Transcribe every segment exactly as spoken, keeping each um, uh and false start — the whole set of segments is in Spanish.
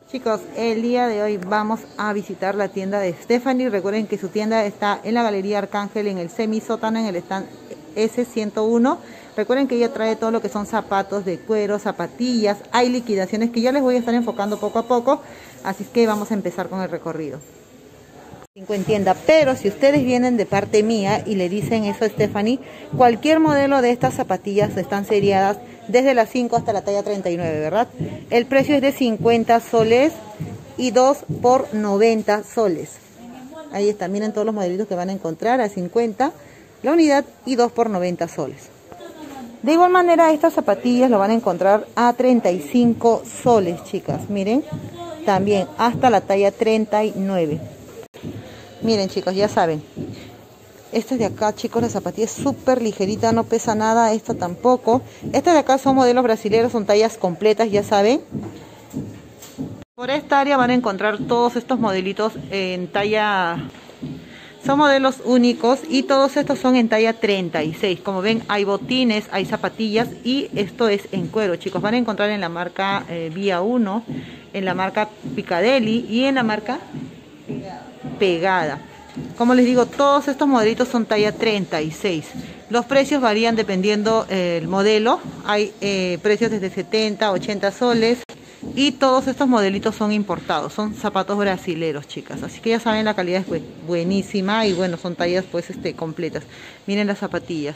Chicos, el día de hoy vamos a visitar la tienda de Stephanie. Recuerden que su tienda está en la Galería Arcángel, en el semisótano, en el stand ese ciento uno. Recuerden que ella trae todo lo que son zapatos de cuero, zapatillas. Hay liquidaciones que ya les voy a estar enfocando poco a poco. Así que vamos a empezar con el recorrido. En tienda, pero si ustedes vienen de parte mía y le dicen eso a Stephanie, cualquier modelo de estas zapatillas están seriadas desde las cinco hasta la talla treinta y nueve, ¿verdad? El precio es de cincuenta soles y dos por noventa soles. Ahí está, miren todos los modelitos que van a encontrar a cincuenta la unidad y dos por noventa soles. De igual manera, estas zapatillas lo van a encontrar a treinta y cinco soles, chicas. Miren, también hasta la talla treinta y nueve. Miren, chicos, ya saben, esta de acá, chicos, la zapatilla es súper ligerita, no pesa nada. Esta tampoco. Estas de acá son modelos brasileños, son tallas completas, ya saben. Por esta área van a encontrar todos estos modelitos en talla, son modelos únicos y todos estos son en talla treinta y seis. Como ven, hay botines, hay zapatillas y esto es en cuero, chicos. Van a encontrar en la marca eh, Vía uno, en la marca Piccadilly y en la marca Pegada. Como les digo, todos estos modelitos son talla treinta y seis. Los precios varían dependiendo del modelo. Hay eh, precios desde setenta, ochenta soles. Y todos estos modelitos son importados. Son zapatos brasileros, chicas. Así que ya saben, la calidad es buenísima. Y bueno, son tallas pues este completas. Miren las zapatillas.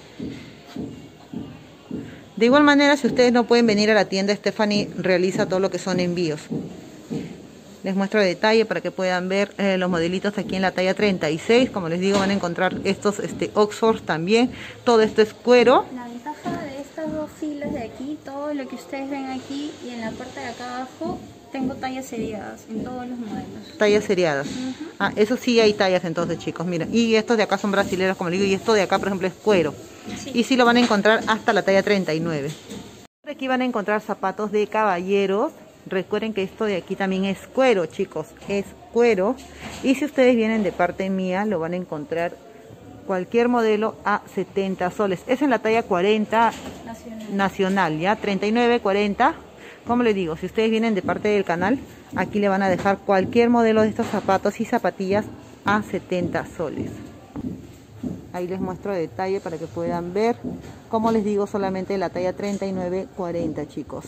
De igual manera, si ustedes no pueden venir a la tienda, Stephanie realiza todo lo que son envíos. Les muestro el detalle para que puedan ver eh, los modelitos aquí en la talla treinta y seis. Como les digo, van a encontrar estos este, Oxford también. Todo esto es cuero. La ventaja de estas dos filas de aquí, todo lo que ustedes ven aquí y en la parte de acá abajo, tengo tallas seriadas en todos los modelos. Tallas seriadas. Uh-huh. Ah, eso sí hay tallas entonces, chicos. Miren, y estos de acá son brasileños, como les digo. Y esto de acá, por ejemplo, es cuero. Sí. Y sí lo van a encontrar hasta la talla treinta y nueve. Por aquí van a encontrar zapatos de caballeros. Recuerden que esto de aquí también es cuero, chicos, es cuero. Y si ustedes vienen de parte mía, lo van a encontrar cualquier modelo a setenta soles. Es en la talla cuarenta nacional, nacional ya, treinta y nueve, cuarenta. Como les digo, si ustedes vienen de parte del canal, aquí le van a dejar cualquier modelo de estos zapatos y zapatillas a setenta soles. Ahí les muestro el detalle para que puedan ver. Como les digo, solamente la talla treinta y nueve, cuarenta, chicos.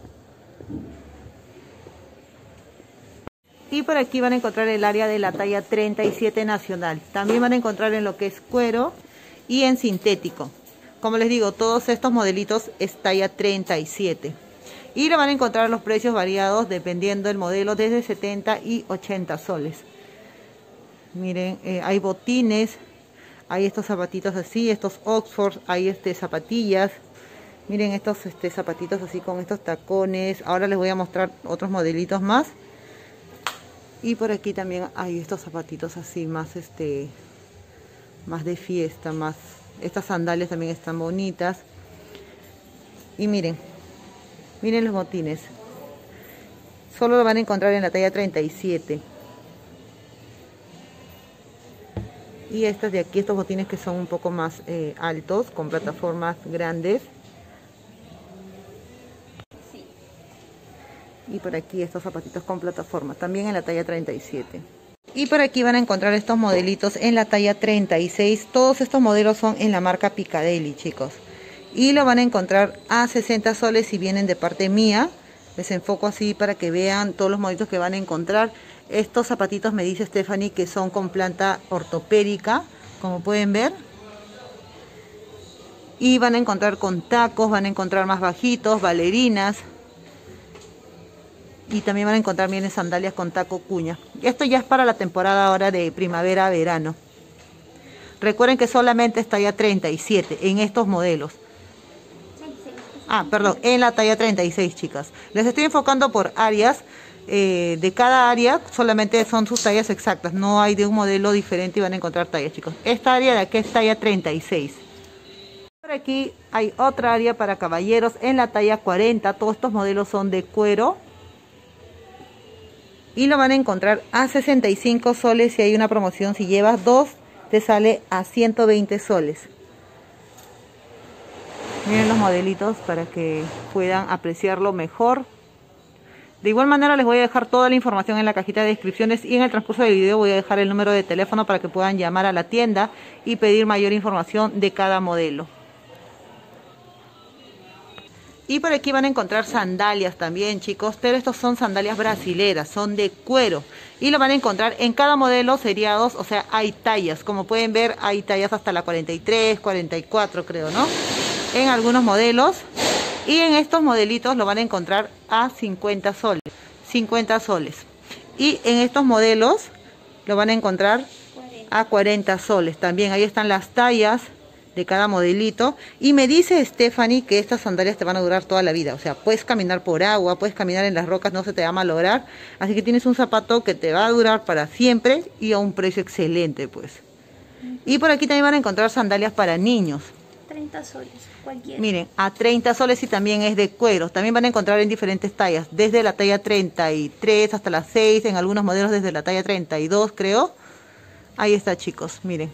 Y por aquí van a encontrar el área de la talla treinta y siete nacional. También van a encontrar en lo que es cuero y en sintético. Como les digo, todos estos modelitos es talla treinta y siete. Y le van a encontrar los precios variados dependiendo del modelo, desde setenta y ochenta soles. Miren, eh, hay botines, hay estos zapatitos así, estos Oxford, hay este, zapatillas. Miren estos este, zapatitos así con estos tacones. Ahora les voy a mostrar otros modelitos más. Y por aquí también hay estos zapatitos así más este más de fiesta, más estas sandalias también están bonitas. Y miren, miren los botines. Solo lo van a encontrar en la talla treinta y siete. Y estas de aquí, estos botines que son un poco más eh, altos, con plataformas grandes. Y por aquí estos zapatitos con plataforma, también en la talla treinta y siete. Y por aquí van a encontrar estos modelitos en la talla treinta y seis. Todos estos modelos son en la marca Piccadilly, chicos. Y lo van a encontrar a sesenta soles si vienen de parte mía. Les enfoco así para que vean todos los modelitos que van a encontrar. Estos zapatitos me dice Stephanie que son con planta ortopédica, como pueden ver. Y van a encontrar con tacos, van a encontrar más bajitos, bailarinas. Y también van a encontrar bien sandalias con taco cuña. Esto ya es para la temporada ahora de primavera-verano. Recuerden que solamente es talla treinta y siete en estos modelos. Ah, perdón, en la talla treinta y seis, chicas. Les estoy enfocando por áreas. Eh, de cada área solamente son sus tallas exactas. No hay de un modelo diferente y van a encontrar tallas, chicos. Esta área de aquí es talla treinta y seis. Por aquí hay otra área para caballeros en la talla cuarenta. Todos estos modelos son de cuero. Y lo van a encontrar a sesenta y cinco soles si hay una promoción. Si llevas dos, te sale a ciento veinte soles. Miren los modelitos para que puedan apreciarlo mejor. De igual manera les voy a dejar toda la información en la cajita de descripciones y en el transcurso del video voy a dejar el número de teléfono para que puedan llamar a la tienda y pedir mayor información de cada modelo. Y por aquí van a encontrar sandalias también, chicos, pero estos son sandalias brasileras, son de cuero. Y lo van a encontrar en cada modelo seriados, o sea, hay tallas. Como pueden ver, hay tallas hasta la cuarenta y tres, cuarenta y cuatro creo, ¿no? En algunos modelos. Y en estos modelitos lo van a encontrar a cincuenta soles. cincuenta soles. Y en estos modelos lo van a encontrar a cuarenta soles. También ahí están las tallas de cada modelito. Y me dice Stephanie que estas sandalias te van a durar toda la vida. O sea, puedes caminar por agua, puedes caminar en las rocas, no se te va a malograr. Así que tienes un zapato que te va a durar para siempre y a un precio excelente, pues. Y por aquí también van a encontrar sandalias para niños. treinta soles, cualquiera. Miren, a treinta soles y también es de cuero. También van a encontrar en diferentes tallas, desde la talla treinta y tres hasta la seis, en algunos modelos desde la talla treinta y dos, creo. Ahí está, chicos, miren.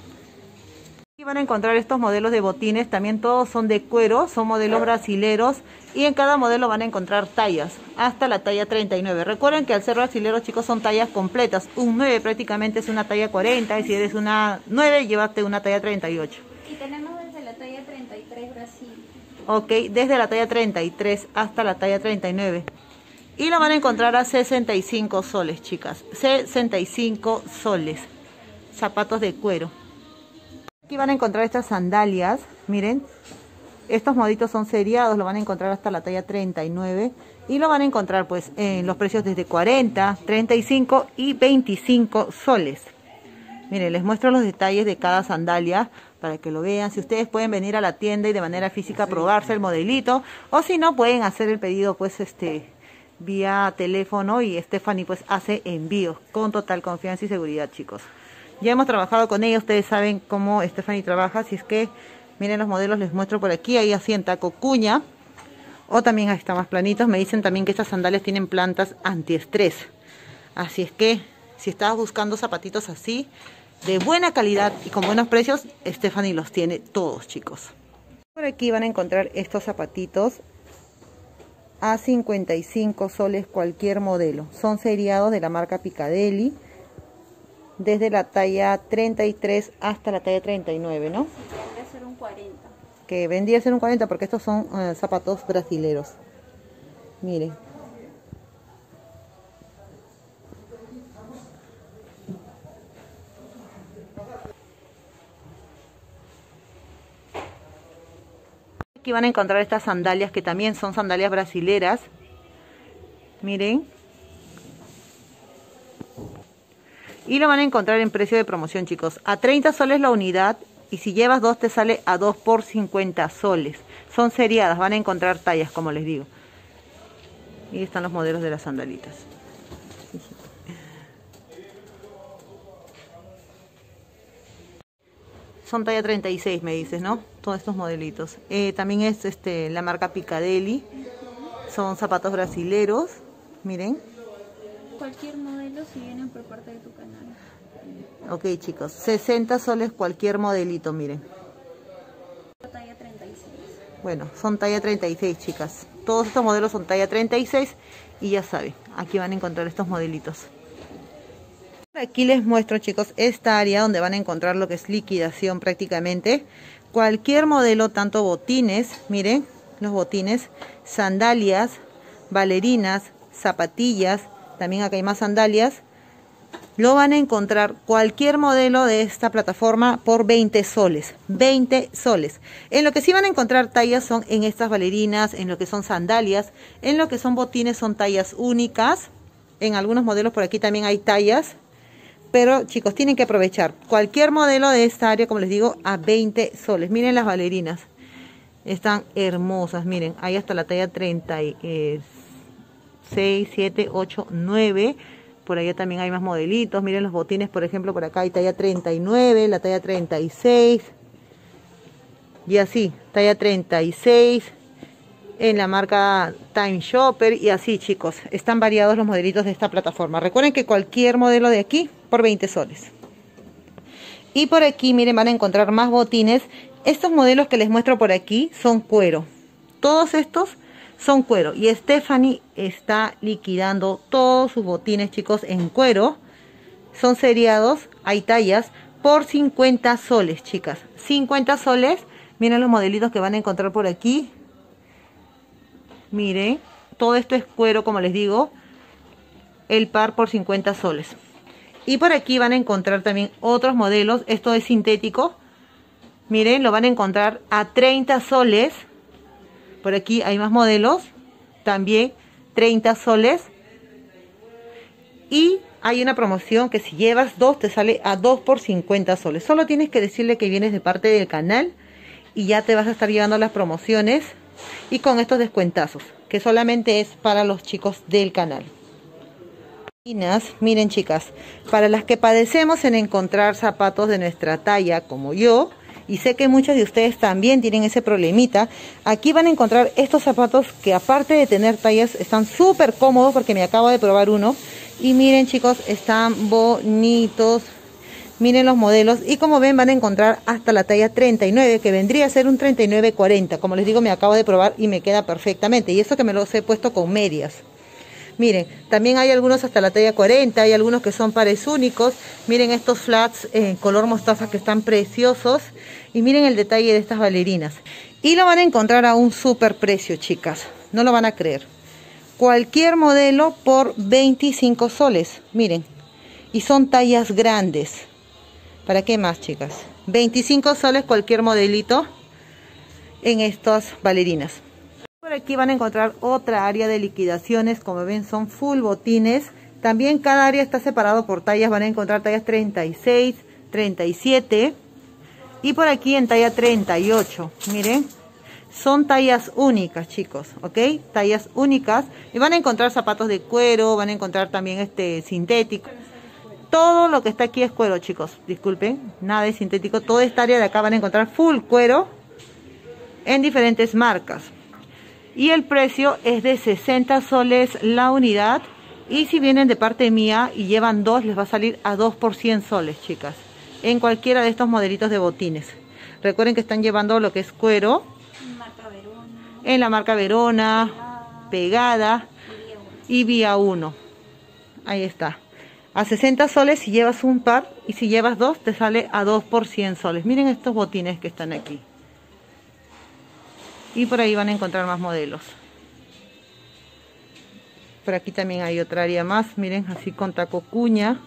Aquí van a encontrar estos modelos de botines, también todos son de cuero, son modelos brasileros y en cada modelo van a encontrar tallas, hasta la talla treinta y nueve. Recuerden que al ser brasileros, chicos, son tallas completas. Un nueve prácticamente es una talla cuarenta y si eres una nueve, llévate una talla treinta y ocho. Y tenemos desde la talla treinta y tres Brasil. Ok, desde la talla treinta y tres hasta la talla treinta y nueve. Y lo van a encontrar a sesenta y cinco soles, chicas. sesenta y cinco soles. Zapatos de cuero. Aquí van a encontrar estas sandalias, miren. Estos moditos son seriados, lo van a encontrar hasta la talla treinta y nueve. Y lo van a encontrar pues en los precios desde cuarenta, treinta y cinco y veinticinco soles. Miren, les muestro los detalles de cada sandalia para que lo vean. Si ustedes pueden venir a la tienda y de manera física probarse el modelito, o si no pueden hacer el pedido pues este vía teléfono y Stephanie pues hace envíos con total confianza y seguridad, chicos. Ya hemos trabajado con ella, ustedes saben cómo Stephanie trabaja, así es que miren los modelos, les muestro por aquí, ahí así en taco cuña, o también ahí están más planitos. Me dicen también que estas sandalias tienen plantas antiestrés, así es que si estás buscando zapatitos así, de buena calidad y con buenos precios, Stephanie los tiene todos, chicos. Por aquí van a encontrar estos zapatitos a cincuenta y cinco soles cualquier modelo. Son seriados de la marca Piccadilly, desde la talla treinta y tres hasta la talla treinta y nueve, ¿no? Vendría a ser un cuarenta. Que vendría a ser un cuarenta porque estos son uh, zapatos brasileros. Miren. Aquí van a encontrar estas sandalias que también son sandalias brasileras. Miren. Y lo van a encontrar en precio de promoción, chicos. A treinta soles la unidad. Y si llevas dos te sale a dos por cincuenta soles. Son seriadas. Van a encontrar tallas, como les digo. Y están los modelos de las sandalitas. Son talla treinta y seis, me dices, ¿no? Todos estos modelitos. Eh, también es este la marca Piccadilly. Son zapatos brasileros. Miren. Cualquier modelo si vienen por parte de tu canal. Ok, chicos. sesenta soles cualquier modelito, miren. Talla treinta y seis. Bueno, son talla treinta y seis, chicas. Todos estos modelos son talla treinta y seis. Y ya saben, aquí van a encontrar estos modelitos. Aquí les muestro, chicos, esta área donde van a encontrar lo que es liquidación prácticamente. Cualquier modelo, tanto botines, miren, los botines, sandalias, bailarinas, zapatillas, también acá hay más sandalias. Lo van a encontrar cualquier modelo de esta plataforma por veinte soles. veinte soles. En lo que sí van a encontrar tallas son en estas bailarinas, en lo que son sandalias, en lo que son botines son tallas únicas. En algunos modelos por aquí también hay tallas. Pero chicos, tienen que aprovechar cualquier modelo de esta área, como les digo, a veinte soles. Miren las bailarinas. Están hermosas, miren. Hay hasta la talla treinta y seis, siete, ocho, nueve. Por allá también hay más modelitos. Miren los botines, por ejemplo, por acá hay talla treinta y nueve, la talla treinta y seis. Y así, talla treinta y seis. En la marca Time Shopper y así, chicos. Están variados los modelitos de esta plataforma. Recuerden que cualquier modelo de aquí por veinte soles. Y por aquí, miren, van a encontrar más botines. Estos modelos que les muestro por aquí son cuero. Todos estos son cuero. Y Stephanie está liquidando todos sus botines, chicos, en cuero. Son seriados, hay tallas, por cincuenta soles, chicas. cincuenta soles. Miren los modelitos que van a encontrar por aquí. Miren, todo esto es cuero, como les digo. El par por cincuenta soles. Y por aquí van a encontrar también otros modelos. Esto es sintético. Miren, lo van a encontrar a treinta soles. Por aquí hay más modelos. También treinta soles. Y hay una promoción que si llevas dos te sale a dos por cincuenta soles. Solo tienes que decirle que vienes de parte del canal y ya te vas a estar llevando las promociones y con estos descuentazos, que solamente es para los chicos del canal. Miren, chicas, para las que padecemos en encontrar zapatos de nuestra talla como yo, y sé que muchos de ustedes también tienen ese problemita, aquí van a encontrar estos zapatos que aparte de tener tallas están súper cómodos, porque me acabo de probar uno. Y miren, chicos, están bonitos. Miren los modelos. Y como ven, van a encontrar hasta la talla treinta y nueve, que vendría a ser un treinta y nueve cuarenta. Como les digo, me acabo de probar y me queda perfectamente. Y eso que me los he puesto con medias. Miren, también hay algunos hasta la talla cuarenta. Hay algunos que son pares únicos. Miren estos flats en color mostaza que están preciosos. Y miren el detalle de estas bailarinas. Y lo van a encontrar a un súper precio, chicas. No lo van a creer. Cualquier modelo por veinticinco soles, miren, y son tallas grandes. ¿Para qué más, chicas? veinticinco soles cualquier modelito en estas bailarinas. Por aquí van a encontrar otra área de liquidaciones. Como ven, son full botines. También cada área está separado por tallas. Van a encontrar tallas treinta y seis, treinta y siete y por aquí en talla treinta y ocho, miren. Son tallas únicas, chicos, ¿ok? Tallas únicas. Y van a encontrar zapatos de cuero, van a encontrar también este sintético. Todo lo que está aquí es cuero, chicos. Disculpen, nada de sintético. Toda esta área de acá van a encontrar full cuero en diferentes marcas. Y el precio es de sesenta soles la unidad. Y si vienen de parte mía y llevan dos, les va a salir a dos por cien soles, chicas. En cualquiera de estos modelitos de botines. Recuerden que están llevando lo que es cuero. En la marca Verona, Pegada y Vía uno. Ahí está. A sesenta soles si llevas un par, y si llevas dos te sale a dos por cien soles. Miren estos botines que están aquí. Y por ahí van a encontrar más modelos. Por aquí también hay otra área más. Miren, así con taco cuña.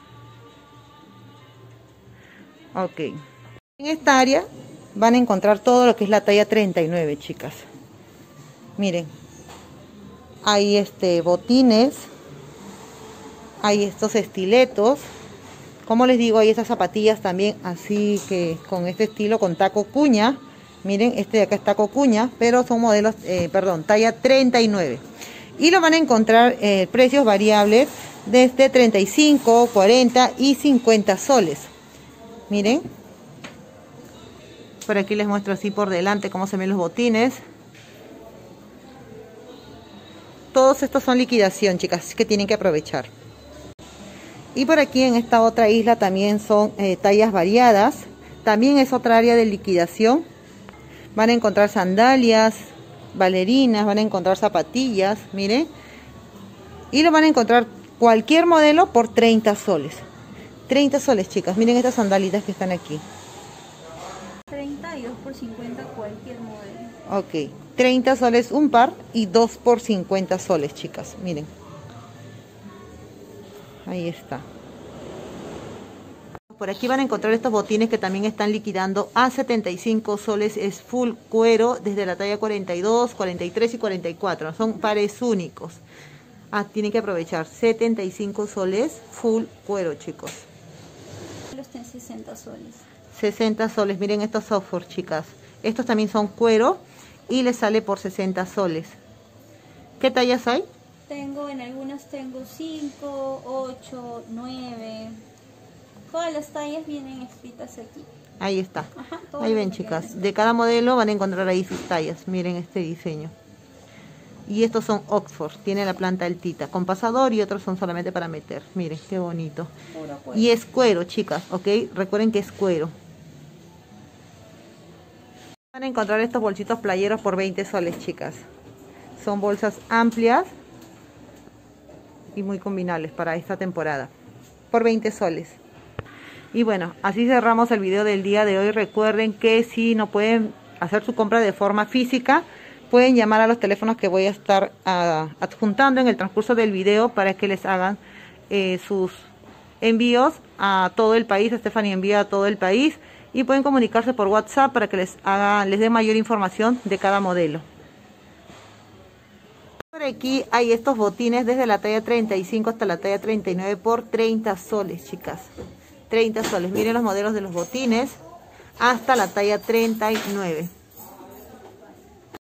Ok. En esta área van a encontrar todo lo que es la talla treinta y nueve, chicas. Miren, hay este botines, hay estos estiletos, como les digo, hay estas zapatillas también así que con este estilo, con taco cuña. Miren, este de acá es taco cuña, pero son modelos, eh, perdón, talla treinta y nueve. Y lo van a encontrar eh, precios variables desde treinta y cinco, cuarenta y cincuenta soles. Miren, por aquí les muestro así por delante cómo se ven los botines. Todos estos son liquidación, chicas, así que tienen que aprovechar. Y por aquí en esta otra isla también son eh, tallas variadas. También es otra área de liquidación. Van a encontrar sandalias, bailarinas, van a encontrar zapatillas, miren. Y lo van a encontrar cualquier modelo por treinta soles. treinta soles, chicas. Miren estas sandalitas que están aquí. treinta y dos por cincuenta cualquier modelo. Ok. treinta soles un par y dos por cincuenta soles, chicas. Miren. Ahí está. Por aquí van a encontrar estos botines que también están liquidando a setenta y cinco soles. Es full cuero desde la talla cuarenta y dos, cuarenta y tres y cuarenta y cuatro. Son pares únicos. Ah, tienen que aprovechar. setenta y cinco soles full cuero, chicos. Los en sesenta soles. sesenta soles. Miren estos software, chicas. Estos también son cuero y les sale por sesenta soles. ¿Qué tallas hay? Tengo, en algunas tengo cinco, ocho, nueve. Todas las tallas vienen escritas aquí. Ahí está. Ajá, ahí ven, chicas. De cada modelo van a encontrar ahí sus tallas. Miren este diseño. Y estos son Oxford. Tiene la planta altita con pasador y otros son solamente para meter. Miren, qué bonito. Y es cuero, chicas, ¿ok? Recuerden que es cuero. Van a encontrar estos bolsitos playeros por veinte soles, chicas. son bolsas amplias y muy combinables para esta temporada, por veinte soles. Y bueno, así cerramos el video del día de hoy. Recuerden que si no pueden hacer su compra de forma física, pueden llamar a los teléfonos que voy a estar uh, adjuntando en el transcurso del video para que les hagan eh, sus envíos a todo el país. Stephanie envía a todo el país, y pueden comunicarse por WhatsApp para que les haga, les dé mayor información de cada modelo. Por aquí hay estos botines desde la talla treinta y cinco hasta la talla treinta y nueve por treinta soles, chicas. treinta soles. Miren los modelos de los botines hasta la talla treinta y nueve.